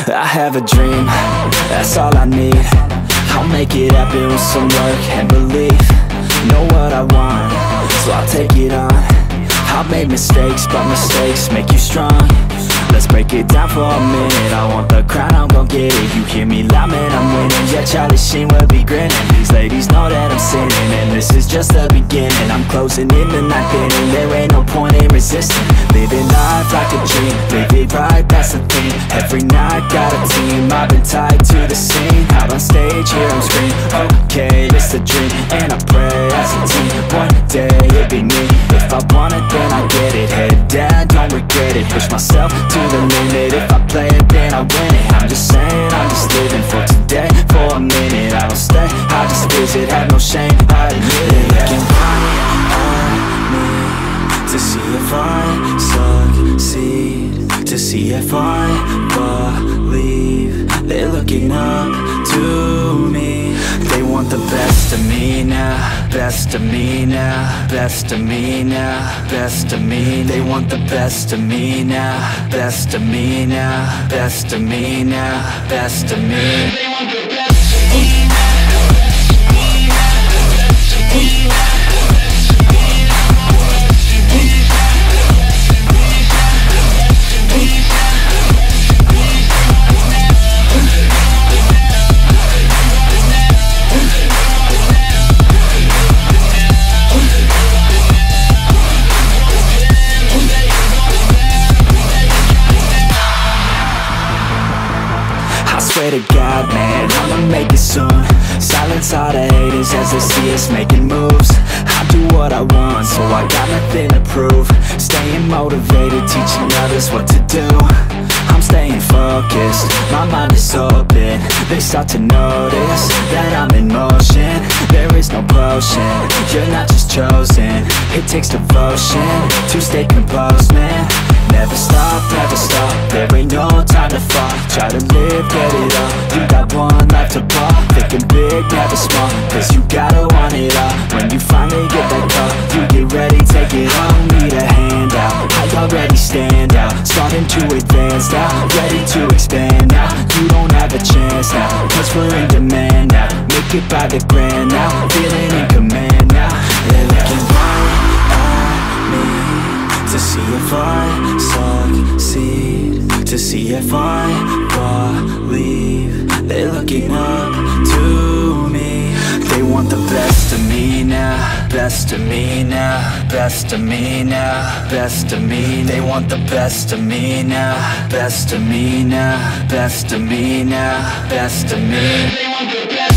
I have a dream, that's all I need. I'll make it happen with some work and belief. Know what I want, so I'll take it on. I've made mistakes, but mistakes make you strong. Let's break it down for a minute. I want the crown, I'm gon' get it. You hear me loud, man, I'm winning. Yeah, Charlie Sheen will be grinning. These ladies know that I'm sinning, and this is just the beginning. I'm closing in the ninth inning. There ain't no point in resisting. Living life like a dream, live it right, that's the thing. Every night, got a team, I've been tied to the scene. Out on stage, here I'm screaming, okay, this a dream. And I pray as a team, one day it'll be me. If I want it, then I get it. Head down, don't regret it. Push myself to the limit. If I play it, then I win it. I'm just saying, I'm just living for today. For a minute, I don't stay, I just visit. Have no shame, I admit it. Looking right at me to see if I succeed, to see if I believe. They're looking up to me. They want the best of me now, best of me now, best of me now, best of me. They want the best of me now, best of me now, best of me now, best of me. They want the best of me now. Swear to God, man, I'ma make it soon. Silence all the haters as they see us making moves. I do what I want, so I got nothing to prove. Staying motivated, teaching others what to do. I'm staying focused, my mind is open. They start to notice that I'm in motion. There is no potion, you're not just chosen. It takes devotion to stay composed, man. Never stop, there ain't no time to fall. Try to live, get it all, you got one life to ball. Thinking big, never small, cause you gotta want it all. When you finally get that call, you get ready, take it all. Need a hand out, I already stand out. Starting to advance now, ready to expand now. You don't have a chance now, cause we're in demand now. Make it by the grand now, feeling in command now. They're looking right at me to see if I succeed, to see if I believe. They're looking up to me. They want the best of me now, best of me now, best of me now, best of me. They want the best of me now, best of me now, best of me now, best of me. They want the best.